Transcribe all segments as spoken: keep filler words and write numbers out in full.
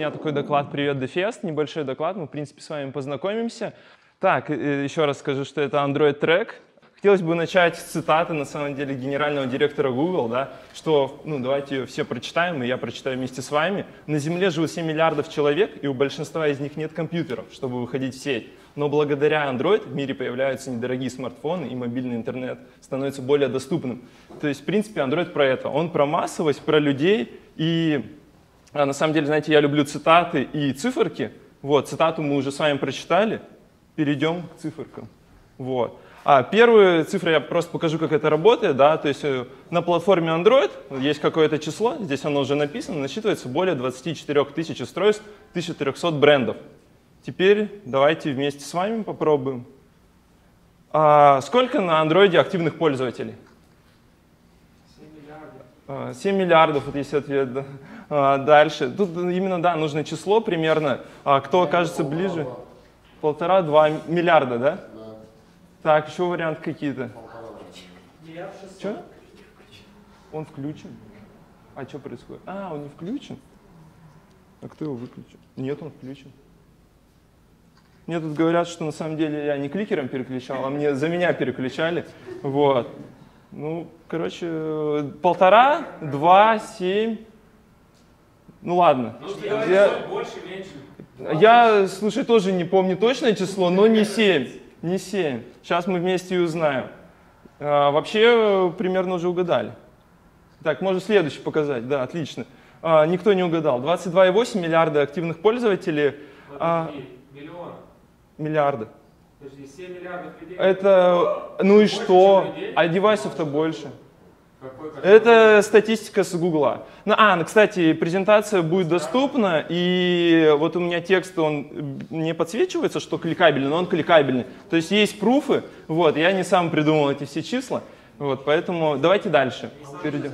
меня такой доклад «Привет, Дефест», небольшой доклад, мы, в принципе, с вами познакомимся. Так, еще раз скажу, что это Android Track. Хотелось бы начать с цитаты, на самом деле, генерального директора Google, да, что, ну, давайте ее все прочитаем, и я прочитаю вместе с вами. На Земле живут семь миллиардов человек, и у большинства из них нет компьютеров, чтобы выходить в сеть. Но благодаря Android в мире появляются недорогие смартфоны, и мобильный интернет становится более доступным. То есть, в принципе, Android про это. Он про массовость, про людей. И а, на самом деле, знаете, я люблю цитаты и циферки. Вот, цитату мы уже с вами прочитали. Перейдем к циферкам. Вот. А первую цифру я просто покажу, как это работает. Да? То есть на платформе Android есть какое-то число, здесь оно уже написано, насчитывается более двадцати четырёх тысяч устройств, тысяча триста брендов. Теперь давайте вместе с вами попробуем. А сколько на Android активных пользователей? семь миллиардов. А, семь миллиардов, вот есть ответ. Да. А, дальше. Тут именно, да, нужно число примерно. А кто окажется ближе? Полтора-два миллиарда, да? Так, еще варианты какие-то. Что? Он включен. А что происходит? А, он не включен. А кто его выключил? Нет, он включен. Мне тут говорят, что на самом деле я не кликером переключал, а мне за меня переключали. Вот. Ну, короче, полтора, два, семь. Ну ладно. Я, больше, меньше. я, слушай, тоже не помню точное число, но не семь. Не семь. Сейчас мы вместе и узнаем. А, вообще, примерно уже угадали. Так, можно следующий показать. Да, отлично. А, никто не угадал. двадцать два и восемь миллиарда активных пользователей. А, Миллион. Миллиарда. Подожди, семь миллиардов людей. Это, ну и больше, что? чем людей? А девайсов-то больше. Какой, какой? Это статистика с Гугла. Ну, а, ну, кстати, презентация будет доступна, и вот у меня текст, он не подсвечивается, что кликабельный, но он кликабельный. То есть есть пруфы, вот, я не сам придумал эти все числа, вот, поэтому давайте дальше перейдем.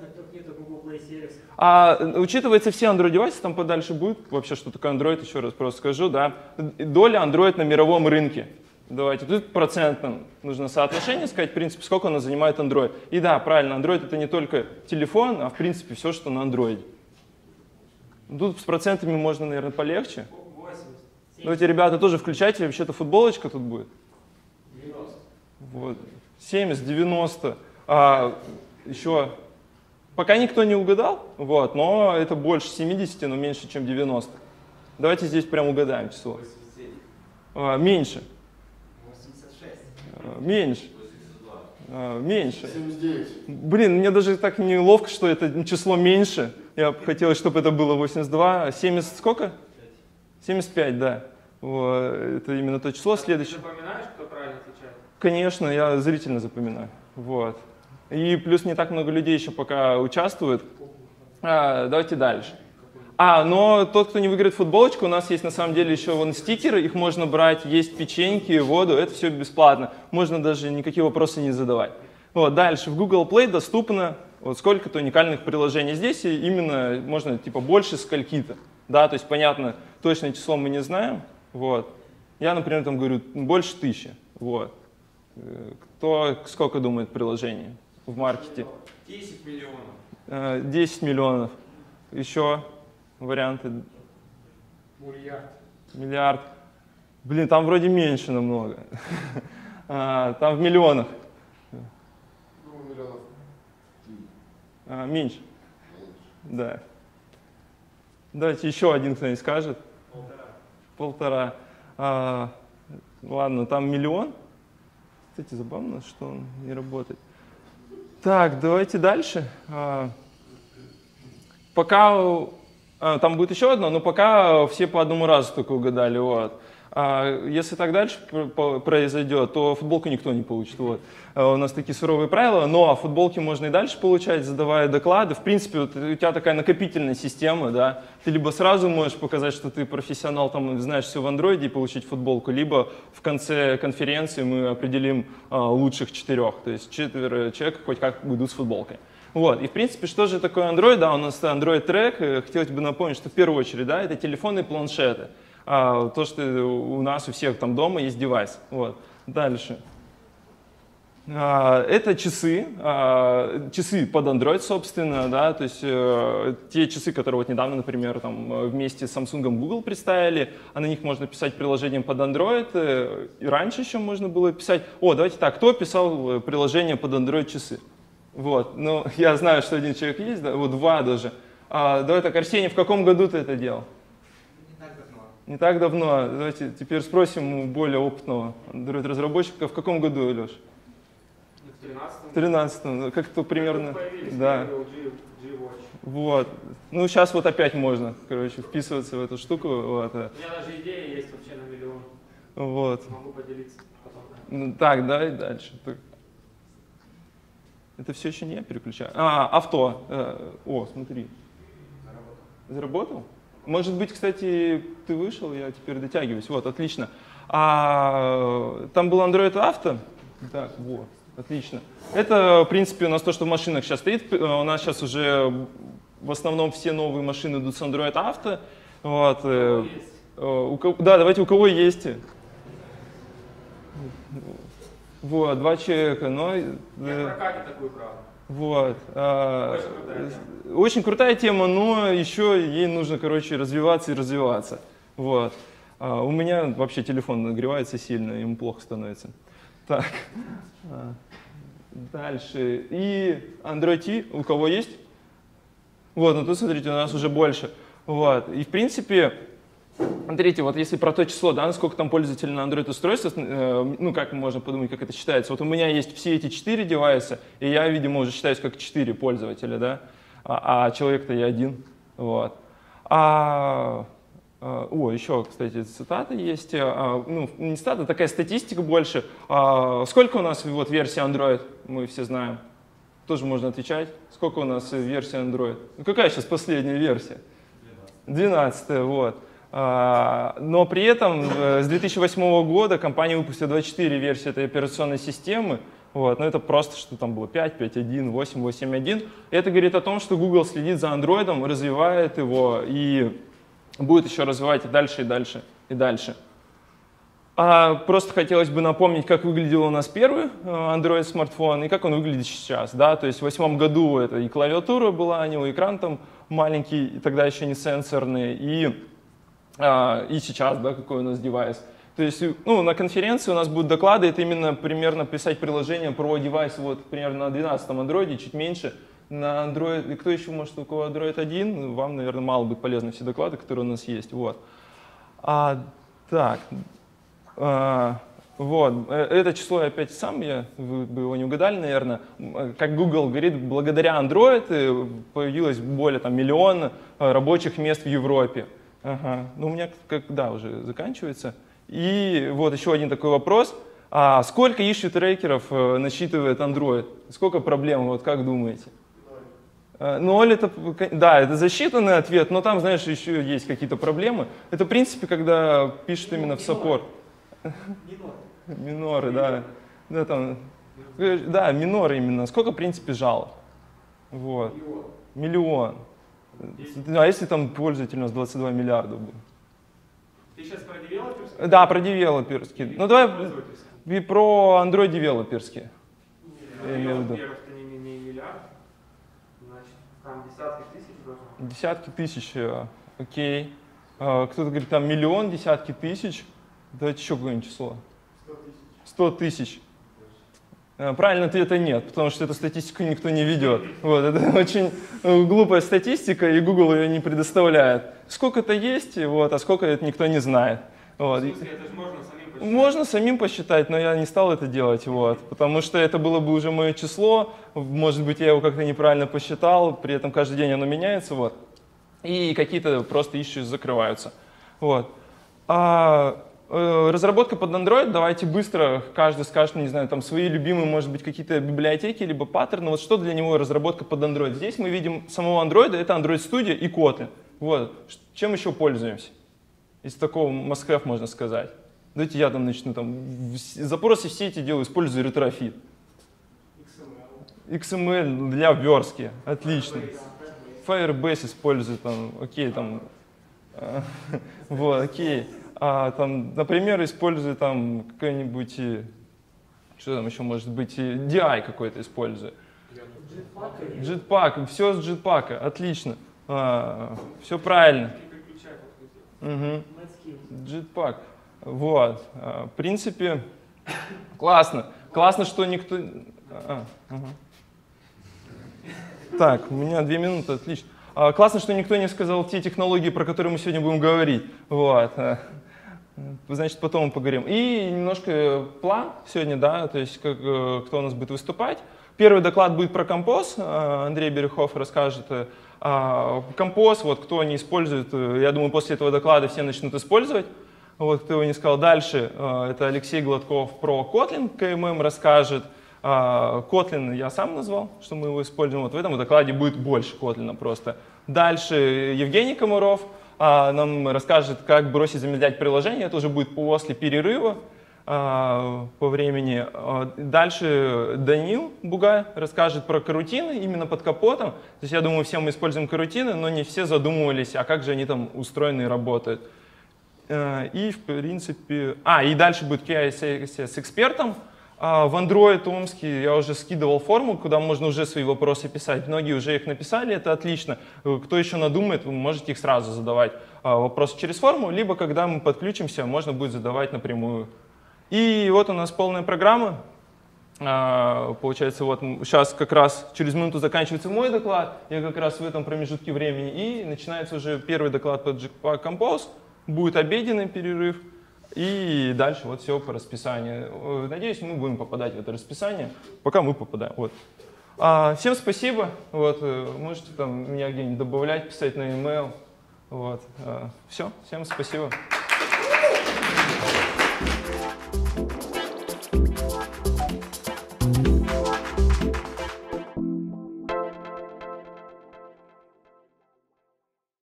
А учитывается все Android-девайсы, там подальше будет вообще, что такое Android, еще раз просто скажу, да. Доля Android на мировом рынке. Давайте, тут процентно нужно соотношение сказать, в принципе, сколько она занимает Android. И да, правильно, Android это не только телефон, а в принципе все, что на Android. Тут с процентами можно, наверное, полегче. восемьдесят. Давайте, ребята, тоже включайте, вообще-то футболочка тут будет. девяносто. Вот. семьдесят, девяносто. А, еще, пока никто не угадал, вот, но это больше семидесяти, но меньше, чем девяносто. Давайте здесь прям угадаем число. восемьдесят семь. А, меньше. восемьдесят шесть. А, меньше. А, меньше. семьдесят девять. Блин, мне даже так неловко, что это число меньше. Я бы хотел, чтобы это было восемьдесят два. семьдесят сколько? семьдесят пять, да. Вот, это именно то число. Следующее. Ты запоминаешь, кто правильно отвечает? Конечно, я зрительно запоминаю. Вот. И плюс не так много людей еще пока участвует. А, давайте дальше. А, но тот, кто не выиграет футболочку, у нас есть на самом деле еще вон стикеры, их можно брать, есть печеньки, воду, это все бесплатно. Можно даже никакие вопросы не задавать. Вот, дальше, в Google Play доступно вот сколько-то уникальных приложений. Здесь именно можно типа больше скольки-то. Да, то есть понятно, точное число мы не знаем. Вот. Я, например, там говорю больше тысячи. Вот. Кто сколько думает приложений в маркете? десять миллионов. десять миллионов. Еще варианты. Миллиард. Миллиард. Блин, там вроде меньше намного. А, там в миллионах. Ну, миллионов. А, меньше. Да. Давайте еще один кто-нибудь скажет. Полтора. Полтора. А, ладно, там миллион. Кстати, забавно, что он не работает. Так, давайте дальше. А, пока... А, там будет еще одно, но пока все по одному разу только угадали. Вот. А если так дальше произойдет, то футболку никто не получит. Вот. А у нас такие суровые правила, но футболки можно и дальше получать, задавая доклады. В принципе, вот у тебя такая накопительная система, да. Ты либо сразу можешь показать, что ты профессионал, там, знаешь все в андроиде и получить футболку, либо в конце конференции мы определим а, лучших четырех. То есть четверо человек хоть как идут с футболкой. Вот. И в принципе, что же такое Android? Да, у нас Android Track. Хотелось бы напомнить, что в первую очередь, да, это телефоны и планшеты. А, то, что у нас у всех там дома есть девайс. Вот. Дальше. А, Это часы, а, часы под Android, собственно, да, то есть э, те часы, которые вот недавно, например, там вместе с Samsung Google представили, а на них можно писать приложение под Android, э, и раньше еще можно было писать. О, давайте так, кто писал приложение под Android часы? Вот, ну, я знаю, что один человек есть, да, вот два даже. А, давай так, Арсений, в каком году ты это делал? Не так давно. Не так давно. Давайте теперь спросим у более опытного Android-разработчика, в каком году, Леш? В тринадцатом. В тринадцатом, как-то примерно, Появились да. первые G, G-Watch. Вот. Ну, сейчас вот опять можно, короче, вписываться в эту штуку. Вот. У меня даже идея есть вообще на миллион. Вот. Могу поделиться потом. Ну, так, давай дальше. Так. Это все еще не я переключаю. А, авто. Э, О, смотри. Заработал? Может быть, кстати, ты вышел, я теперь дотягиваюсь. Вот, отлично. А, там был Android Auto. Так, вот. Отлично. Это, в принципе, у нас то, что в машинах сейчас стоит. У нас сейчас уже в основном все новые машины идут с Android Auto. Вот. э, Есть. э, у кого- Да, давайте у кого есть. Вот, два человека. Но, Я э, в прокате такую, правда. вот. а, Очень крутая тема. Очень крутая тема, но еще ей нужно, короче, развиваться и развиваться. Вот. А, у меня вообще телефон нагревается сильно, ему плохо становится. Так. А, Дальше. И Android T у кого есть? Вот, ну тут, смотрите, у нас уже больше. Вот. И, в принципе, смотрите, вот если про то число, да, насколько там пользователей на Android устройствах, э, ну, как можно подумать, как это считается. Вот у меня есть все эти четыре девайса, и я, видимо, уже считаюсь как четыре пользователя, да, а, а человек-то я один. Вот. А, а, о, еще, кстати, цитата есть. А, ну, не цитата, такая статистика больше. А, сколько у нас вот версий Android, мы все знаем. Тоже можно отвечать. Сколько у нас версий Android? Ну, какая сейчас последняя версия? двенадцатая, вот. А, Но при этом э, с две тысячи восьмого года компания выпустила двадцать четыре версии этой операционной системы. Вот. Но это просто, что там было пять, пять точка один, восемь, восемь точка один. Это говорит о том, что Google следит за Android, развивает его и будет еще развивать и дальше, и дальше, и дальше. А просто хотелось бы напомнить, как выглядел у нас первый Android-смартфон и как он выглядит сейчас. Да? То есть в восьмом году это и клавиатура была, у него экран там маленький, и тогда еще не сенсорный, и, а, и сейчас, да, какой у нас девайс. То есть ну, на конференции у нас будут доклады, это именно примерно писать приложение про девайс вот, примерно на двенадцатом Android, чуть меньше. На Android, и кто еще может, у кого Android один, вам, наверное, мало будет полезны все доклады, которые у нас есть. Вот. А, так. А, вот, это число я опять сам, я, вы бы его не угадали, наверное. Как Google говорит, благодаря Android появилось более там, миллиона рабочих мест в Европе. Ага. Ну, у меня, как, да, уже заканчивается. И вот еще один такой вопрос. А сколько issue-трекеров насчитывает Android? Сколько проблем, вот как думаете? Ноль это, да, это засчитанный ответ, но там, знаешь, еще есть какие-то проблемы. Это, в принципе, когда пишут именно в саппорт. Миноры, да. Да, там, да, миноры именно. Сколько, в принципе, жалоб? Вот. Миллион. А если там пользователь у нас двадцать два миллиарда будет? Ты сейчас про девелоперский? Да, про девелоперский. Ну давай и про Android девелоперский. Я имею в виду. Во-первых, это не, не миллиард. Значит, там десятки тысяч должно быть. Десятки тысяч, э, окей. А, кто-то говорит, там миллион, десятки тысяч. Давайте еще какое-нибудь число. сто тысяч. Правильно ответа нет, потому что эту статистику никто не ведет. Вот, это очень глупая статистика, и Google ее не предоставляет. Сколько-то есть, вот, а сколько это никто не знает. Вот. В смысле, это же можно самим посчитать? Можно самим посчитать, но я не стал это делать, вот, потому что это было бы уже мое число, может быть, я его как-то неправильно посчитал, при этом каждый день оно меняется, вот, и какие-то просто issues закрываются. Вот. А разработка под Android, давайте быстро, каждый скажет, не знаю, там свои любимые, может быть, какие-то библиотеки, либо паттерны. Вот что для него разработка под Android? Здесь мы видим самого Android, это Android Studio и Kotlin. Вот. Чем еще пользуемся? Из такого must-have можно сказать. Давайте я там начну. Там, запросы в сети делаю, использую ретрофит. икс эм эль для верстки. Отлично. Firebase использую, там, окей, там, вот, окей. А, там, например, использую там какой-нибудь, Что там еще может быть? И ди ай какой-то использую. Jetpack. Jetpack, все с Jetpack, отлично. А, все правильно. Переключай подкрутил. Угу. Let's Jetpack. Вот. А, в принципе, классно. Классно, что никто... А, ага. Так, у меня две минуты, отлично. А, классно, что никто не сказал те технологии, про которые мы сегодня будем говорить. Вот. А, значит, потом мы поговорим. И немножко план сегодня, да, то есть как, кто у нас будет выступать. Первый доклад будет про композ. Андрей Берехов расскажет. Композ, вот кто не использует, я думаю, после этого доклада все начнут использовать. Вот, кто его не сказал. Дальше это Алексей Гладков про Kotlin, ка эм эм расскажет. Kotlin я сам назвал, что мы его используем. Вот в этом докладе будет больше Kotlin просто. Дальше Евгений Комаров нам расскажет, как бросить замедлять приложение. Это уже будет после перерыва по времени. Дальше Данил Бугай расскажет про карутины именно под капотом. То есть я думаю, все мы используем карутины, но не все задумывались, а как же они там устроены и работают. И в принципе... А, и дальше будет кей ай-сессия с экспертом. В Android Омске я уже скидывал форму, куда можно уже свои вопросы писать. Многие уже их написали, это отлично. Кто еще надумает, вы можете их сразу задавать вопросы через форму, либо когда мы подключимся, можно будет задавать напрямую. И вот у нас полная программа. Получается, вот сейчас как раз через минуту заканчивается мой доклад, я как раз в этом промежутке времени, и начинается уже первый доклад по Jetpack Compose, будет обеденный перерыв, и дальше вот все по расписанию. Надеюсь, мы будем попадать в это расписание, пока мы попадаем. Вот. А, всем спасибо, вот, можете там меня где-нибудь добавлять, писать на e-mail. Вот. А, все, всем спасибо.